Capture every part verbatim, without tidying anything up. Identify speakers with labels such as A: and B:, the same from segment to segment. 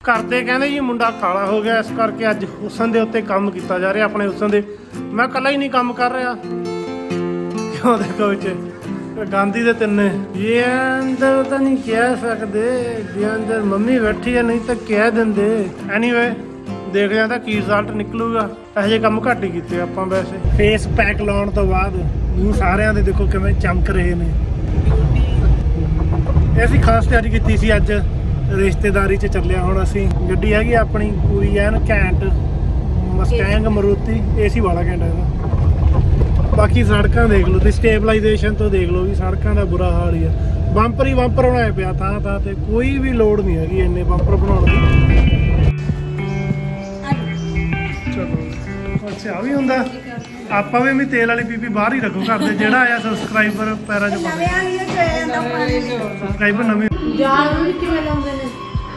A: ਕਰਦੇ ਕਹਿੰਦੇ जी मुंडा काला हो गया, इस करके अज हुसन दे उत्ते काम किया जा रहा अपने हुसन दे। मैं कला ही नहीं काम कर रहा क्यों, देखो बच्चे गांधी दे तिन्ने ये अंदर तो नहीं कह सकते जे अंदर मम्मी बैठी है, नहीं तो कह देंगे। एनीवे देख लिया की रिजल्ट निकलूगा। ਇਹੋ ਜਿਹੇ ਕੰਮ घट ही किए ਆਪਾਂ वैसे। फेस पैक लाने तो बाद मूँह सारिਆਂ ਦੇ देखो किवें चमक रहे ने। ਅਸੀਂ खास तैयारी की सी अज रिश्तेदारी च चलिया। हुण असीं गड्डी हैगी अपनी पूरी एन घैंट मस्टैंग मरूती, एसी वाला घैंट है। बाकी सड़कां देख लो, स्टेबलाइजेशन तो देख लो भी सड़कां दा बुरा हाल ही है। बंपर ही बंपर बनाए पिया थां थां ते, कोई भी लोड़ नहीं हैगी इन्ने बंपर बनाउण दी। चलो अच्छा भी हुंदा, ਆਪਾਂ ਵੀ ਵੀ तेल वाली पीपी बाहर ही रखो घर दे। जेड़ा आया सबसक्राइबर पैरां च पा सबसक्राइबर नवीं जान किवें लाउंदे ने।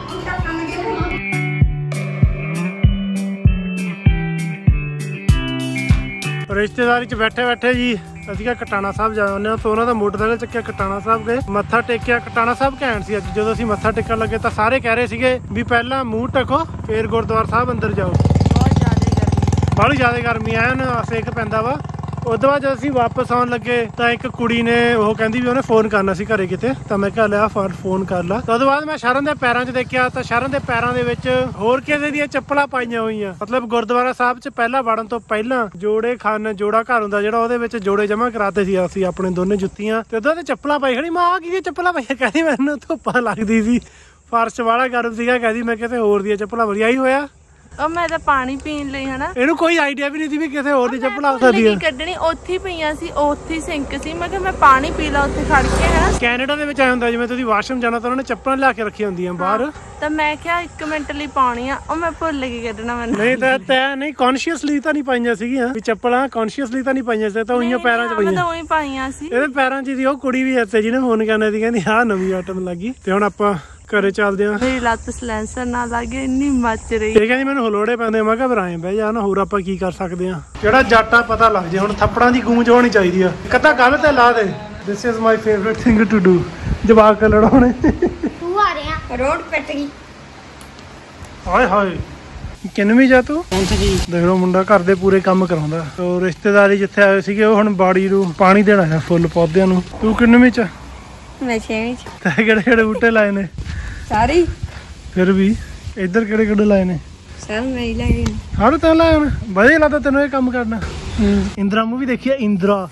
A: रिश्तेदारी च बैठे बैठे जी ਅਸੀਂ ਕਟਾਣਾ ਸਾਹਿਬ ਜਾ ਆਉਂਦੇ ਹਾਂ। तो ਉਹਨਾਂ ਦਾ ਮੋਟਰਸਾਈਕਲ ਚੱਕਿਆ ਕਟਾਣਾ ਸਾਹਿਬ ਗਏ, ਮੱਥਾ ਟੇਕਿਆ। ਕਟਾਣਾ ਸਾਹਿਬ ਘੈਂਟ ਸੀ। ਅੱਜ ਜਦੋਂ ਅਸੀਂ ਮੱਥਾ ਟੇਕਣ ਲੱਗੇ ਤਾਂ ਸਾਰੇ ਕਹਿ ਰਹੇ ਸੀਗੇ ਵੀ ਪਹਿਲਾਂ ਮੂੰਹ ਢੱਕੋ ਫਿਰ ਗੁਰਦੁਆਰਾ ਸਾਹਿਬ ਅੰਦਰ ਜਾਓ। बड़ी ज़्यादा गर्मी है ना, सेक पैंदा वा। उस बाद जब असीं वापस आउण लगे तो एक कुड़ी ने वो कहती भी उन्हें फोन करना सी घरे किते, तो मैं कहा लिया फोन फोन कर ला। तो उस बाद मैं शरण के पैरों च देखा तो शरण के पैरों के विच होर किसी दी चप्पलां पाईयां होईयां। मतलब गुरुद्वारा साहब च पहला वड़न तो पहला जोड़े खान जोड़ा घर हुंदा जिहड़ा ओहदे विच जोड़े जमा कराते सी असीं अपने दोने जुत्तियां, ते उधर ते चप्पलां पाई खड़ी। मां की चप्पलां पाई, कहदी मैनूं धुप्प लगदी सी, फर्श वाला गर्म सीगा। कहदी मैं किते होर दी चप्पलां वरी आई होया।
B: ਉਹ ਮੈਂ ਤਾਂ ਪਾਣੀ ਪੀਣ ਲਈ ਹਨਾ,
A: ਇਹਨੂੰ ਕੋਈ ਆਈਡੀਆ ਵੀ ਨਹੀਂ ਸੀ ਵੀ ਕਿਸੇ ਹੋਰ ਦੀ ਚੱਪਲ ਆ ਸਕਦੀ ਹੈ।
B: ਕੱਢਣੀ ਉੱਥੇ ਪਈਆਂ ਸੀ, ਉੱਥੇ ਸਿੰਕ ਸੀ। ਮੈਂ ਕਿਹਾ ਮੈਂ ਪਾਣੀ ਪੀ ਲਾ ਉੱਥੇ ਖੜ ਕੇ ਹਨਾ।
A: ਕੈਨੇਡਾ ਦੇ ਵਿੱਚ ਆਇਆ ਹੁੰਦਾ ਜਿਵੇਂ ਤੁਸੀਂ ਵਾਸ਼ਰੂਮ ਜਾਣਾ ਤਾਂ ਉਹਨਾਂ ਨੇ ਚੱਪਲਾਂ ਲਿਆ ਕੇ ਰੱਖੀਆਂ ਹੁੰਦੀਆਂ ਬਾਹਰ,
B: ਤਾਂ ਮੈਂ ਕਿਹਾ ਇੱਕ ਮਿੰਟ ਲਈ ਪਾਉਣੀ ਆ, ਉਹ ਮੈਂ ਭੁੱਲ ਗਈ ਕੱਢਣਾ। ਮੈਨੂੰ
A: ਨਹੀਂ ਤਾਂ ਤੈ ਨਹੀਂ ਕੌਨਸ਼ੀਅਸਲੀ ਤਾਂ ਨਹੀਂ ਪਾਈਆਂ ਸੀਗੀਆਂ ਵੀ ਚੱਪਲਾਂ, ਕੌਨਸ਼ੀਅਸਲੀ ਤਾਂ ਨਹੀਂ ਪਾਈਆਂ ਸੀ, ਤਾਂ ਉਹੀਆਂ ਪੈਰਾਂ 'ਚ ਪਈਆਂ।
B: ਮੈਂ ਤਾਂ ਉਹੀ ਪਾਈਆਂ ਸੀ, ਇਹਦੇ
A: ਪੈਰਾਂ 'ਚ ਸੀ। ਉਹ ਕੁੜੀ ਵੀ ਇੱਥੇ ਜਿਹਨੇ ਫੋਨ ਕਰਨਾ ਸੀ ਕਹਿੰਦੀ ਆਹ ਨਵੀਂ ਆਈਟਮ ਲੱਗੀ। ਤੇ ਹੁਣ ਆਪਾਂ ਘਰੇ ਚੱਲਦੇ ਆ।
B: ਮੇਰੀ ਲੱਤ ਸਲੈਂਸਰ ਨਾਲ ਲੱਗੇ, ਇੰਨੀ ਮੱਚ ਰਹੀ।
A: ਇਹ ਕਹਿੰਦੀ ਮੈਨੂੰ ਹਲੋੜੇ ਪੈਂਦੇ। ਮੈਂ ਕਿਹਾ ਬਰਾਏ ਬਹਿ ਜਾ ਨਾ, ਹੋਰ ਆਪਾਂ ਕੀ ਕਰ ਸਕਦੇ ਆ। ਜਿਹੜਾ ਜੱਟਾ ਪਤਾ ਲੱਗ ਜੇ। ਹੁਣ ਥੱਪੜਾਂ ਦੀ ਗੂੰਜ ਹੋਣੀ ਚਾਹੀਦੀ ਆ। ਕਦਾ ਗੱਲ ਤੇ ਲਾ ਦੇ। This is my favourite thing to do. ਜਵਾਕ ਲੜਾਉਣੇ।
C: ਤੂੰ ਆ ਰਿਹਾ ਰੋਡ ਕੱਟ ਗਈ।
A: ਹਾਏ ਹਾਏ ਕਿੰਨਵੀਂ ਜਾ ਤੂੰ? ਦੇਖ ਲਓ ਮੁੰਡਾ ਘਰ ਦੇ ਪੂਰੇ ਕੰਮ ਕਰਾਉਂਦਾ। ਤੋ ਰਿਸ਼ਤੇਦਾਰੀ ਜਿੱਥੇ ਆਏ ਸੀਗੇ ਉਹ ਹੁਣ ਬਾੜੀ ਨੂੰ ਪਾਣੀ ਦੇਣਾ ਹੈ ਫੁੱਲ ਪੌਦਿਆਂ ਨੂੰ। ਤੂੰ ਕਿੰਨਵੀਂ ਚ?
B: ਮੈਂ ਛੇਵੀਂ ਚ।
A: ਤੈਂ ਕਿਹੜੇ ਕਿਹੜੇ ਬੂਟੇ ਲਾਏ ਨੇ?
B: ਸਾਰੇ। ਫਿਰ
A: ਵੀ ਇੱਧਰ ਕਿਹੜੇ ਕਿਹੜੇ ਲਾਏ ਨੇ?
B: ਸਰ ਮੈਂ ਹੀ ਲਾਏ ਨੇ।
A: ਹਰ ਤਾਂ ਲਾਏ ਹੁਣ। ਵਧੀਆ ਲੱਗਦਾ ਤੈਨੂੰ ਇਹ ਕੰਮ ਕਰਨਾ? ਇੰਦਰਾ ਮੂਵੀ ਦੇਖੀ ਆ? ਇੰਦਰਾ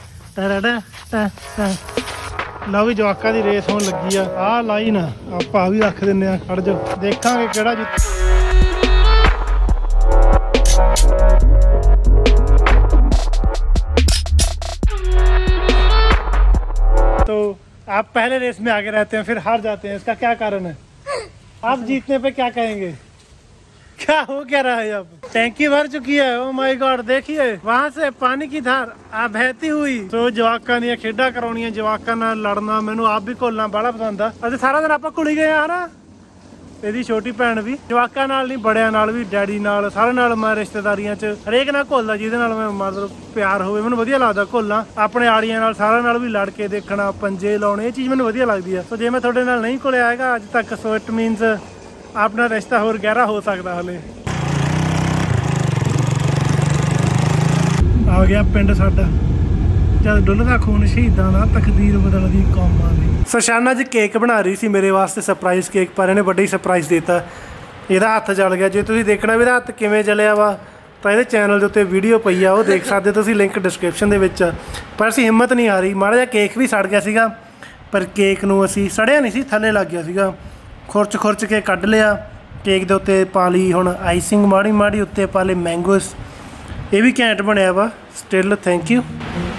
A: ਲਓ ਵੀ ਜਵਾਕਾਂ ਦੀ ਰੇਸ ਹੋਣ ਲੱਗੀ ਆ। ਆਹ ਲਾਈ ਨਾ ਆਪਾਂ ਆ ਵੀ ਰੱਖ ਦਿੰਦੇ ਆ। ਖੜ ਜਾ ਦੇਖਾਂਗੇ ਕਿਹੜਾ ਜਿੱਤ। तो आप पहले रेस में आगे रहते हैं फिर हार जाते हैं, इसका क्या कारण है? आप जीतने पे क्या कहेंगे? क्या हो क्या रहा है? अब टैंकी भर चुकी है। ओ माय गॉड, देखिए वहां से पानी की धार आ बहती हुई। तो जवाकां ਦੀਆਂ ਖੇਡਾਂ ਕਰਾਉਣੀਆਂ, ਜਵਾਕਾਂ ਨਾਲ ਲੜਨਾ, ਮੈਨੂੰ ਆਪ ਵੀ ਘੁਲਣਾ ਬੜਾ ਪਸੰਦ ਆ। ਅਸੀਂ ਸਾਰਾ ਦਿਨ ਆਪਾਂ ਘੁਲੀ ਗਏ ਆ ਨਾ। ਇਹਦੀ ਛੋਟੀ ਭੈਣ ਵੀ ਜਵਾਕਾਂ ਨਾਲ ਨਹੀਂ, ਬੜਿਆਂ ਨਾਲ ਵੀ, ਡੈਡੀ ਨਾਲ, ਸਾਰੇ ਨਾਲ। ਮੈਂ ਰਿਸ਼ਤੇਦਾਰੀਆਂ 'ਚ ਹਰੇਕ ਨਾਲ ਘੁਲਦਾ ਜਿਹਦੇ ਨਾਲ ਮੈਂ ਮਤਲਬ ਪਿਆਰ ਹੋਵੇ। ਮੈਨੂੰ ਵਧੀਆ ਲੱਗਦਾ ਘੁਲਣਾ। ਆਪਣੇ ਆੜੀਆਂ ਨਾਲ ਸਾਰਿਆਂ ਨਾਲ ਵੀ ਲੜ ਕੇ ਦੇਖਣਾ, ਪੰਜੇ ਲਾਉਣੇ, ਇਹ ਚੀਜ਼ ਮੈਨੂੰ ਵਧੀਆ ਲੱਗਦੀ ਆ। ਸੋ ਜੇ ਮੈਂ ਤੁਹਾਡੇ ਨਾਲ ਨਹੀਂ ਘੁਲਿਆ ਹੈਗਾ ਅੱਜ ਤੱਕ, ਸੋ ਇਟ ਮੀਨਸ ਆਪਣਾ ਰਿਸ਼ਤਾ ਹੋਰ ਗਹਿਰਾ ਹੋ ਸਕਦਾ। ਹਲੇ ਆ ਗਿਆ ਪਿੰਡ ਸਾਡਾ। ਜਦ ਡੁੱਲਦਾ ਖੂਨ ਸ਼ਹੀਦਾਂ ਦਾ, ਤਕਦੀਰ ਬਦਲਦੀ ਕੌਮਾਂ ਦੀ। ਸਰਸ਼ਾਨਾ ਅੱਜ ਕੇਕ ਬਣਾ ਰਹੀ ਸੀ ਮੇਰੇ ਵਾਸਤੇ, ਸਰਪ੍ਰਾਈਜ਼ ਕੇਕ, ਪਰ ਇਹਨੇ ਵੱਡਾ ਹੀ ਸਰਪ੍ਰਾਈਜ਼ ਦਿੱਤਾ। ਇਹਦਾ ਹੱਥ ਜਲ ਗਿਆ। ਜੇ ਤੁਸੀਂ ਦੇਖਣਾ ਵੀ ਇਹਦਾ ਹੱਥ ਕਿਵੇਂ ਜਲਿਆ ਵਾ ਤਾਂ ਇਹਦੇ ਚੈਨਲ ਦੇ ਉੱਤੇ ਵੀਡੀਓ ਪਈ ਆ, ਉਹ ਦੇਖ ਸਕਦੇ ਤੁਸੀਂ, ਲਿੰਕ ਡਿਸਕ੍ਰਿਪਸ਼ਨ ਦੇ ਵਿੱਚ। ਪਰ ਅਸੀਂ ਹਿੰਮਤ ਨਹੀਂ ਹਾਰੀ। ਮਾੜਾ ਜਿਹਾ ਕੇਕ ਵੀ ਸੜ ਗਿਆ ਸੀਗਾ, ਪਰ ਕੇਕ ਨੂੰ ਅਸੀਂ ਸੜਿਆ ਨਹੀਂ ਸੀ, ਥੱਲੇ ਲੱਗ ਗਿਆ ਸੀਗਾ। ਖੁਰਚ ਖੁਰਚ ਕੇ ਕੱਢ ਲਿਆ। ਕੇਕ ਦੇ ਉੱਤੇ ਪਾ ਲਈ ਹੁਣ ਆਈਸਿੰਗ ਮਾੜੀ ਮਾੜੀ, ਉੱਤੇ ਪਾ ਲਏ ਮੈਂਗੋਸ। ਇਹ ਵੀ ਘੈਂਟ ਬਣਿਆ ਵਾ। Still thank you.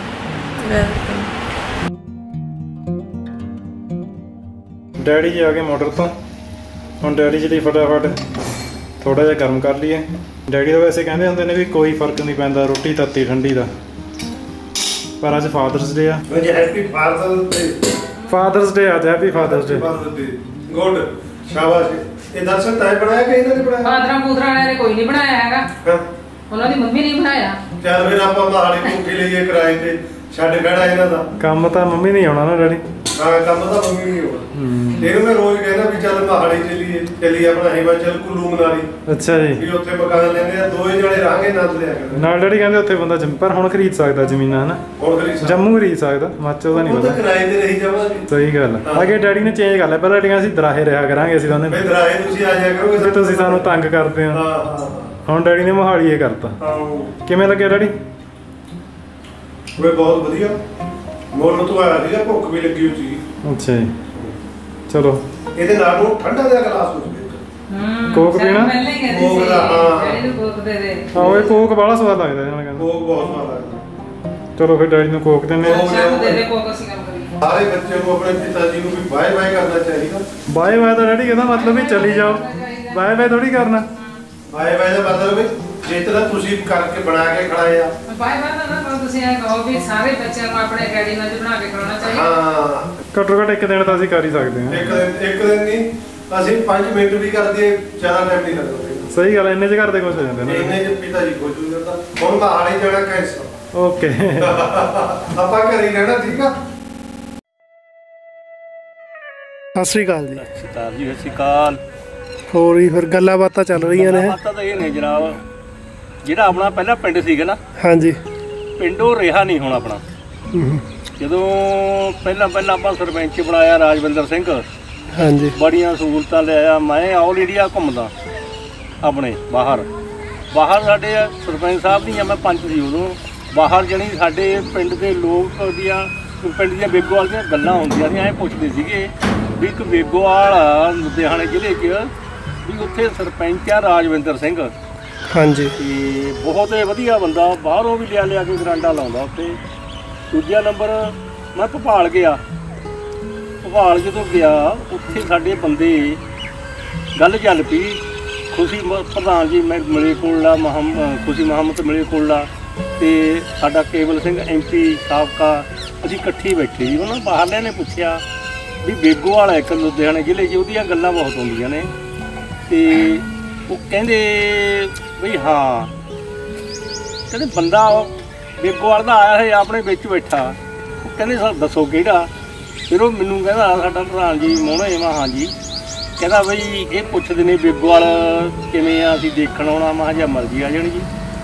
A: ਡੈਡੀ ਜੀ ਆ ਗਏ ਮੋਟਰ ਤੋਂ। ਹੁਣ ਡੈਡੀ ਜੀ ਲਈ ਫਟਾਫਟ ਥੋੜਾ ਜਿਹਾ ਗਰਮ ਕਰ ਲਈਏ। ਡੈਡੀ ਤਾਂ ਵੈਸੇ ਕਹਿੰਦੇ ਹੁੰਦੇ ਨੇ ਵੀ ਕੋਈ ਫਰਕ ਨਹੀਂ ਪੈਂਦਾ ਰੋਟੀ ਤੱਤੀ ਠੰਡੀ ਦਾ, ਪਰ ਅੱਜ ਫਾਦਰਸ ਡੇ ਆ।
D: Happy father's day.
A: Father's day ਅੱਜ। ਹੈਪੀ ਫਾਦਰਸ ਡੇ।
D: ਗੁੱਡ, ਸ਼ਾਬਾਸ਼। ਇਹ ਦਰਸ਼ਨ ਤਾਂ ਬਣਾਇਆ ਕਿ ਇਹਨਾਂ ਨੇ ਬਣਾਇਆ?
E: ਫਾਦਰਾਂ ਫੂਦਰਾਂ ਵਾਲਿਆਂ ਨੇ ਕੋਈ ਨਹੀਂ ਬਣਾਇਆ ਹੈਗਾ, ਉਹਨਾਂ ਦੀ ਮੰਮੀ ਨੇ ਬਣਾਇਆ।
D: ਚੱਲ ਫਿਰ ਆਪਾਂ ਮਹਾਲੀ ਕੋਠੀ ਲਈਏ ਕਿਰਾਏ ਤੇ, ਛੱਡ ਖੜਾ ਇਹਨਾਂ ਦਾ
A: ਕੰਮ ਤਾਂ ਮੰਮੀ ਨਹੀਂ ਆਉਣਾ ਨਾ ਡੈਡੀ।
D: ਹਾਂ ਕੰਮ ਤਾਂ ਮੰਮੀ ਨਹੀਂ ਹੋਣਾ। ਇਹਨੂੰ ਮੈਂ ਰੋਜ਼ ਕਹਿੰਦਾ ਵੀ ਚੱਲ ਮਹਾਲੀ ਚੱਲੀਏ ਚੱਲੀ ਆਪਣਾ ਹਿਮਾਚਲ ਕੁੱਲੂ ਮਨਾਲੀ।
A: ਅੱਛਾ ਜੀ।
D: ਵੀ ਉੱਥੇ ਮਕਾਨ ਲੈਂਦੇ ਆ ਦੋਵੇਂ ਜਣੇ ਰਹਾਂਗੇ ਨੰਦ ਲਿਆ ਕਰ
A: ਨਾਲ ਡੈਡੀ ਕਹਿੰਦੇ ਉੱਥੇ ਬੰਦਾ ਜੰਮ ਪਰ ਹੁਣ ਖਰੀਦ ਸਕਦਾ ਜ਼ਮੀਨਾਂ ਹਨਾ।
D: ਹੁਣ ਖਰੀਦ
A: ਜੰਮੂ ਖਰੀਦ ਸਕਦਾ ਹਿਮਾਚਲ ਦਾ ਨਹੀਂ
D: ਪਤਾ
A: ਪਤਾ।
D: ਕਿਰਾਏ ਤੇ ਰਹੀ ਜਾਵਾਂਗੇ।
A: ਸਹੀ ਗੱਲ ਅੱਗੇ ਡੈਡੀ ਨੇ ਚੇਂਜ ਕਰ ਲਿਆ ਪਹਿਲਾਂ ਡੈਡੀਆਂ ਅਸੀਂ ਦਰਾਹੇ ਰਿਹਾ ਕਰਾਂਗੇ ਅਸੀਂ ਦੋਨੇ।
D: ਮੈਂ ਦਰਾਹੇ ਤੁਸੀਂ ਆ ਜਾਇਆ ਕਰੋਗੇ।
A: ਤੁਸੀਂ ਸਾਨੂੰ ਤੰਗ ਕਰਦੇ ਹੋ।
D: ਹਾਂ ਹਾਂ
A: ਹੁਣ ਡੈਡੀ ਨੇ ਮੋਹਾਲੀ ਇਹ ਕਰਤਾ।
D: ਹਾਂ
A: ਕਿਵੇਂ ਲੱਗਿਆ ਡੈਡੀ?
D: ਵੇ ਬਹੁਤ ਵਧੀਆ ਮੋਲ ਤੋਂ ਆਇਆ ਸੀਗਾ ਭੁੱਖ ਵੀ ਲੱਗੀ ਹੋਈ ਸੀ।
A: ਅੱਛਾ ਜੀ ਚਲੋ
D: ਇਹਦੇ ਨਾਲ ਨੂੰ ਠੰਡਾ ਦਾ ਗਲਾਸ ਹੋ ਜਵੇ।
E: ਹੂੰ
A: ਕੋਕ ਪੀਣਾ?
D: ਕੋਕ ਦਾ ਹਾਂ
E: ਡੈਡੀ ਨੂੰ ਕੋਕ ਦੇ ਦੇ।
A: ਆਹ ਇਹ ਕੋਕ ਬੜਾ ਸਵਾਦ ਲੱਗਦਾ ਇਹਨਾਂ ਕਹਿੰਦੇ।
D: ਕੋਕ ਬਹੁਤ ਸਵਾਦ ਲੱਗਦਾ।
A: ਚਲੋ ਫਿਰ ਡੈਡੀ ਨੂੰ ਕੋਕ ਦਿੰਦੇ ਆ।
E: ਸ਼ਾਮ ਦੇ ਦੇ ਕੋਕ ਅਸੀਂ ਕੰਮ ਕਰੀਏ।
D: ਸਾਰੇ ਬੱਚੇ ਨੂੰ ਆਪਣੇ ਪਿਤਾ ਜੀ ਨੂੰ ਵੀ ਬਾਏ ਬਾਏ ਕਰਨਾ ਚਾਹੀਦਾ।
A: ਬਾਏ ਬਾਏ ਤਾਂ ਡੈਡੀ ਕਹਿੰਦਾ ਮਤਲਬ ਵੀ ਚਲੀ ਜਾਓ। ਬਾਏ ਬਾਏ ਥੋੜੀ ਕਰਨਾ।
D: ਬਾਏ ਬਾਏ ਦਾ ਮਤਲਬ ਵੀ ਜੇ ਤਰ੍ਹਾਂ ਤੁਸੀਂ ਕਰਕੇ ਬਣਾ ਕੇ ਖੜਾਏ ਆ।
E: ਬਾਏ ਬਾਏ ਨਾ ਪਰ ਤੁਸੀਂ ਇਹ ਕਹੋ ਵੀ ਸਾਰੇ ਬੱਚਿਆਂ ਨੂੰ ਆਪਣੇ ਡੈਡੀ ਨਾਲ ਬਣਾ ਕੇ ਖਿਲਾਉਣਾ ਚਾਹੀਦਾ।
D: ਹਾਂ
A: ਘੱਟੋ ਘੱਟ ਇੱਕ ਦਿਨ ਤਾਂ ਅਸੀਂ ਕਰ ਹੀ ਸਕਦੇ ਹਾਂ।
D: ਇੱਕ ਦਿਨ ਇੱਕ ਦਿਨ ਨਹੀਂ ਅਸੀਂ ਪੰਜ ਮਿੰਟ ਵੀ ਕਰ ਦਈਏ ਜ਼ਿਆਦਾ ਟਾਈਮ ਨਹੀਂ ਲੱਗਦਾ।
A: ਸਹੀ ਗੱਲ ਇੰਨੇ ਚ ਘਰ ਦੇ ਕੁਝ ਹੋ ਜਾਂਦੇ ਨੇ।
D: ਇੰਨੇ ਚ ਪਿਤਾ ਜੀ ਖੁਸ਼ ਹੋ ਜਾਂਦਾ। ਹੁਣ ਮਹਾਲੀ ਜਾਣਾ ਕੈਂਸਲ।
A: ਓਕੇ
D: ਆਪਾਂ ਘਰੇ ਹੀ ਰਹਿਣਾ ਠੀਕ ਆ।
A: ਸਤਿ ਸ਼੍ਰੀ ਅਕਾਲ ਜੀ।
F: ਸਤਿ ਸ਼੍ਰੀ ਅਕਾਲ ਜੀ। ਸਤਿ ਸ਼੍ਰੀ ਅਕਾਲ।
A: ਹੋਰ ਹੀ ਫਿਰ ਗੱਲਾਂ ਬਾਤਾਂ ਚੱਲ ਰਹੀਆਂ ਨੇ।
F: ਬਾਤਾਂ ਤਾਂ ਇਹ ਨੇ ਜਨਾਬ ਜਿਹੜਾ ਆਪਣਾ ਪਹਿਲਾਂ ਪਿੰਡ ਸੀਗਾ ਨਾ।
A: ਹਾਂਜੀ।
F: ਪਿੰਡ ਉਹ ਰਿਹਾ ਨਹੀਂ ਹੁਣ ਆਪਣਾ। ਜਦੋਂ ਪਹਿਲਾਂ ਪਹਿਲਾਂ ਆਪਾਂ ਸਰਪੰਚ ਬਣਾਇਆ ਰਾਜਵਿੰਦਰ ਸਿੰਘ।
A: ਹਾਂਜੀ।
F: ਬੜੀਆਂ ਸਹੂਲਤਾਂ ਲਿਆਇਆ। ਮੈਂ ਆਲ ਇੰਡੀਆ ਘੁੰਮਦਾ ਆਪਣੇ ਬਾਹਰ ਬਾਹਰ ਸਾਡੇ ਸਰਪੰਚ ਸਾਹਿਬ ਦੀਆਂ ਮੈਂ ਪੰਚ ਸੀ ਉਦੋਂ ਬਾਹਰ ਜਣੀ ਸਾਡੇ ਪਿੰਡ ਦੇ ਲੋਕ ਦੀਆਂ ਪਿੰਡ ਦੀਆਂ ਬੇਗੋਵਾਲ ਦੀਆਂ ਗੱਲਾਂ ਹੁੰਦੀਆਂ ਸੀ। ਐਂ ਪੁੱਛਦੇ ਸੀਗੇ ਵੀ ਇੱਕ ਬੇਗੋਵਾਲ ਲੁਧਿਆਣੇ ਜ਼ਿਲ੍ਹੇ 'ਚ ਵੀ ਉੱਥੇ ਸਰਪੰਚ ਆ ਰਾਜਵਿੰਦਰ ਸਿੰਘ।
A: ਹਾਂਜੀ।
F: ਤੇ ਬਹੁਤ ਵਧੀਆ ਬੰਦਾ ਬਾਹਰੋਂ ਵੀ ਲਿਆ ਲਿਆ ਕੇ ਗਰਾਂਡਾ ਲਾਉਂਦਾ ਉੱਥੇ। ਦੂਜਾ ਨੰਬਰ ਮੈਂ ਭੋਪਾਲ ਗਿਆ। ਭੋਪਾਲ ਜਦੋਂ ਗਿਆ ਉੱਥੇ ਸਾਡੇ ਬੰਦੇ ਗੱਲ ਚੱਲ ਪਈ। ਖੁਸ਼ੀ ਪ੍ਰਧਾਨ ਜੀ ਮੈਂ ਮਿਲੇ ਕੋਲਾ ਮਹਮ ਖੁਸ਼ੀ ਮੁਹੰਮਦ ਮਿਲੇ ਕੋਲਾ ਤੇ ਸਾਡਾ ਕੇਵਲ ਸਿੰਘ ਐਮ ਪੀ ਸਾਬਕਾ ਅਸੀਂ ਇਕੱਠੇ ਬੈਠੇ ਜੀ। ਉਹਨਾਂ ਬਾਹਰਲਿਆਂ ਨੇ ਪੁੱਛਿਆ ਵੀ ਬੇਗੋਵਾਲ ਇੱਕ ਲੁਧਿਆਣੇ ਜ਼ਿਲ੍ਹੇ 'ਚ ਉਹਦੀਆਂ ਗੱਲਾਂ ਬਹੁਤ ਹੁੰਦੀਆਂ ਨੇ। ਤੇ ਉਹ ਕਹਿੰਦੇ ਬਈ ਹਾਂ ਕਹਿੰਦੇ ਬੰਦਾ ਬੇਗੋਵਾਲ ਦਾ ਆਇਆ ਹੈ ਆਪਣੇ ਵਿੱਚ ਬੈਠਾ। ਉਹ ਕਹਿੰਦੇ ਸਰ ਦੱਸੋ ਕਿਹੜਾ। ਫਿਰ ਉਹ ਮੈਨੂੰ ਕਹਿੰਦਾ ਸਾਡਾ ਪ੍ਰਧਾਨ ਜੀ ਮੋਹਣੇ ਮਾ ਹਾਂ ਜੀ ਕਹਿੰਦਾ ਬਈ ਇਹ ਪੁੱਛਦੇ ਨੇ ਬੇਗੋਵਾਲ ਕਿਵੇਂ ਆ ਅਸੀਂ ਦੇਖਣ ਆਉਣਾ। ਮੈਂ ਕਿਹਾ ਮਰਜ਼ੀ ਆ ਜਾਣੀ ਜੀ।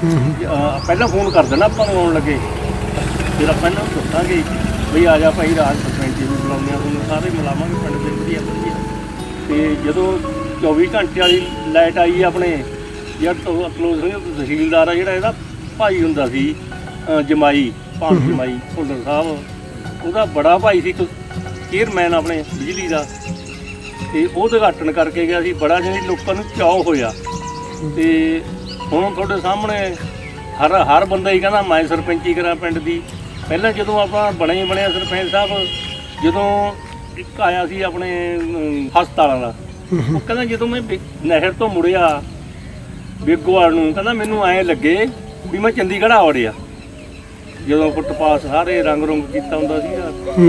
F: ਪਹਿਲਾਂ ਫੋਨ ਕਰ ਦੇਣਾ ਆਪਾਂ ਨੂੰ ਆਉਣ ਲੱਗੇ ਫਿਰ ਆਪਾਂ ਇਹਨਾਂ ਨੂੰ ਦੱਸਾਂਗੇ ਬਈ ਆ ਜਾ ਭਾਈ ਰਾਜ ਸਰਪੰਚ ਵੀ ਬੁਲਾਉਂਦੇ ਆ ਤੁਹਾਨੂੰ ਸਾਰੇ ਮਿਲਾਵਾਂਗੇ ਪਿੰਡ ਦੇ ਵਧੀਆ ਵਧੀਆ। ਅਤੇ ਜਦੋਂ ਚੌਵੀ ਘੰਟੇ ਵਾਲੀ ਲਾਈਟ ਆਈ ਆਪਣੇ ਯਾਰ ਅਕਲੋਜ਼ ਸਿੰਘ ਤਹਿਸੀਲਦਾਰ ਆ ਜਿਹੜਾ ਇਹਦਾ ਭਾਈ ਹੁੰਦਾ ਸੀ ਜਮਾਈ ਭਾਣ ਜਮਾਈ ਭੁੱਲਰ ਸਾਹਿਬ ਉਹਦਾ ਬੜਾ ਭਾਈ ਸੀ ਇੱਕ ਚੇਅਰਮੈਨ ਆਪਣੇ ਬਿਜਲੀ ਦਾ। ਅਤੇ ਉਹ ਉਦਘਾਟਨ ਕਰਕੇ ਗਿਆ ਸੀ। ਬੜਾ ਜਾਣੀ ਲੋਕਾਂ ਨੂੰ ਚਾਅ ਹੋਇਆ। ਅਤੇ ਹੁਣ ਤੁਹਾਡੇ ਸਾਹਮਣੇ ਹਰ ਹਰ ਬੰਦਾ ਹੀ ਕਹਿੰਦਾ ਮੈਂ ਸਰਪੰਚੀ ਕਰਾਂ ਪਿੰਡ ਦੀ। ਪਹਿਲਾਂ ਜਦੋਂ ਆਪਾਂ ਬਣੇ ਬਣਿਆ ਸਰਪੰਚ ਸਾਹਿਬ ਜਦੋਂ ਇੱਕ ਆਇਆ ਸੀ ਆਪਣੇ ਹਸਪਤਾਲਾਂ ਦਾ ਉਹ ਕਹਿੰਦਾ ਜਦੋਂ ਮੈਂ ਨਹਿਰ ਤੋਂ ਮੁੜਿਆ ਬੇਗੋਵਾਲ ਨੂੰ ਕਹਿੰਦਾ ਮੈਨੂੰ ਐਂ ਲੱਗੇ ਵੀ ਮੈਂ ਚੰਡੀਗੜ੍ਹ ਆ ਵੜਿਆ। ਜਦੋਂ ਫੁੱਟਪਾਥ ਸਾਰੇ ਰੰਗ ਰੁੰਗ ਕੀਤਾ ਹੁੰਦਾ ਸੀਗਾ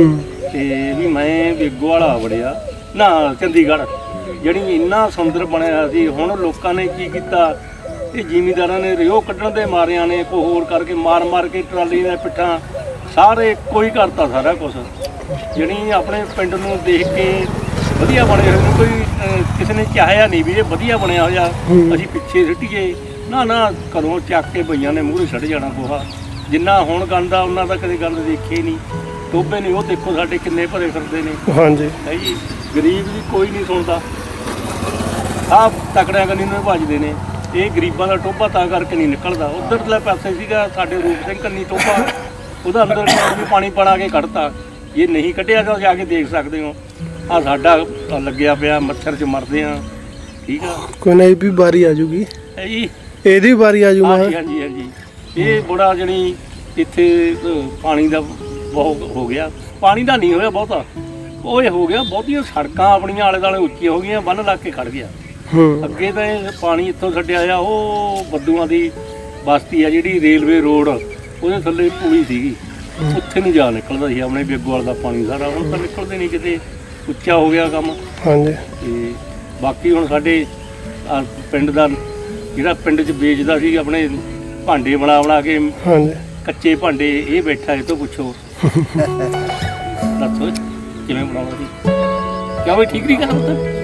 F: ਤੇ ਵੀ ਮੈਂ ਬੇਗੋਵਾਲ ਆ ਵੜਿਆ ਨਾ ਚੰਡੀਗੜ੍ਹ ਜਿਹੜੀ ਇੰਨਾ ਸੁੰਦਰ ਬਣਿਆ ਸੀ। ਹੁਣ ਲੋਕਾਂ ਨੇ ਕੀ ਕੀਤਾ ਇਹ ਜ਼ਿਮੀਂਦਾਰਾਂ ਨੇ ਰਿਓ ਕੱਢਣ ਦੇ ਮਾਰਿਆਂ ਨੇ ਕੋਈ ਹੋਰ ਕਰਕੇ ਮਾਰ ਮਾਰ ਕੇ ਟਰਾਲੀ ਦੇ ਪਿੱਠਾਂ ਸਾਰੇ ਕੋਈ ਕਰਤਾ ਸਾਰਾ ਕੁਛ। ਜਿਹੜੀ ਆਪਣੇ ਪਿੰਡ ਨੂੰ ਦੇਖ ਕੇ ਵਧੀਆ ਬਣੇ ਹੋਏ ਨੂੰ ਕੋਈ ਕਿਸੇ ਨੇ ਚਾਹਿਆ ਨਹੀਂ ਵੀ ਇਹ ਵਧੀਆ ਬਣਿਆ ਹੋਇਆ ਅਸੀਂ ਪਿੱਛੇ ਸਿੱਟੀਏ। ਨਾ ਨਾ ਘਰੋਂ ਚੱਕ ਕੇ ਬਈਆਂ ਨੇ ਮੂਹਰੇ ਛੱਡ ਜਾਣਾ ਗੋਹਾ। ਜਿੰਨਾ ਹੁਣ ਗੰਦਾ ਉਹਨਾਂ ਦਾ ਕਦੇ ਗੰਦ ਦੇਖੇ ਨਹੀਂ। ਟੋਬੇ ਨੇ ਉਹ ਦੇਖੋ ਸਾਡੇ ਕਿੰਨੇ ਭਰੇ ਫਿਰਦੇ ਨੇ। ਹਾਂਜੀ ਹੈ ਜੀ। ਗਰੀਬ ਵੀ ਕੋਈ ਨਹੀਂ ਸੁਣਦਾ। ਆਹ ਤਕੜਿਆਂ ਕੰਨੀ ਨੂੰ ਭੱਜਦੇ ਨੇ। ਇਹ ਗਰੀਬਾਂ ਦਾ ਟੋਭਾ ਤਾਂ ਕਰਕੇ ਨਹੀਂ ਨਿਕਲਦਾ। ਉੱਧਰਲੇ ਪਾਸੇ ਸੀਗਾ ਸਾਡੇ ਰੂਪ ਸਿੰਘ ਕੰਨੀ ਟੋਭਾ ਉਹਦਾ ਅੰਦਰ ਵੀ ਪਾਣੀ ਪੜਾ ਕੇ ਕੱਢਤਾ। ਇਹ ਨਹੀਂ ਕੱਢਿਆ ਤਾਂ ਜਾ ਕੇ ਦੇਖ ਸਕਦੇ ਹੋ। ਆਹ ਸਾਡਾ ਲੱਗਿਆ ਪਿਆ ਮੱਛਰ 'ਚ ਮਰਦੇ ਆ। ਠੀਕ ਆ
A: ਕੋਈ ਨਾ ਇਹ ਵੀ ਵਾਰੀ ਆ ਜੂਗੀ
F: ਹੈ ਜੀ।
A: ਇਹਦੀ ਵਾਰੀ ਆ ਜੂ।
F: ਹਾਂਜੀ ਹਾਂਜੀ ਹਾਂਜੀ। ਇਹ ਬੜਾ ਜਣੀ ਇੱਥੇ ਪਾਣੀ ਦਾ ਬਹੁਤ ਹੋ ਗਿਆ। ਪਾਣੀ ਦਾ ਨਹੀਂ ਹੋਇਆ ਬਹੁਤਾ ਉਹ ਇਹ ਹੋ ਗਿਆ ਬਹੁਤੀਆਂ ਸੜਕਾਂ ਆਪਣੀਆਂ ਆਲੇ ਦੁਆਲੇ ਉੱਚੀਆਂ ਹੋ ਗਈਆਂ ਬੰਨ ਲਾ ਕੇ ਖੜ ਗਿਆ। ਅੱਗੇ ਤਾਂ ਇਹ ਪਾਣੀ ਇੱਥੋਂ ਛੱਡਿਆ ਆ ਉਹ ਬੱਦੂਆਂ ਦੀ ਬਸਤੀ ਆ ਜਿਹੜੀ ਰੇਲਵੇ ਰੋਡ ਉਹਦੇ ਥੱਲੇ ਪੁਲੀ ਸੀਗੀ ਉੱਥੇ ਨੂੰ ਜਾ ਨਿਕਲਦਾ ਸੀ ਆਪਣੇ ਬੇਗੋਵਾਲ ਦਾ ਪਾਣੀ ਸਾਰਾ। ਹੁਣ ਤਾਂ ਨਿਕਲਦੇ ਨਹੀਂ ਕਿਤੇ ਉੱਚਾ ਹੋ ਗਿਆ ਕੰਮ। ਹਾਂਜੀ। ਤੇ ਬਾਕੀ ਹੁਣ ਸਾਡੇ ਪਿੰਡ ਦਾ ਜਿਹੜਾ ਪਿੰਡ 'ਚ ਵੇਚਦਾ ਸੀ ਆਪਣੇ ਭਾਂਡੇ ਬਣਾ ਬਣਾ ਕੇ ਕੱਚੇ ਭਾਂਡੇ ਇਹ ਬੈਠਾ ਇਹ ਤੋਂ ਪੁੱਛੋ ਦੱਸੋ ਕਿਵੇਂ ਬਣਾਉਣਾ ਸੀ ਕਿਉਂ ਵੀ ਠੀਕ ਨਹੀਂ ਕਰਦਾ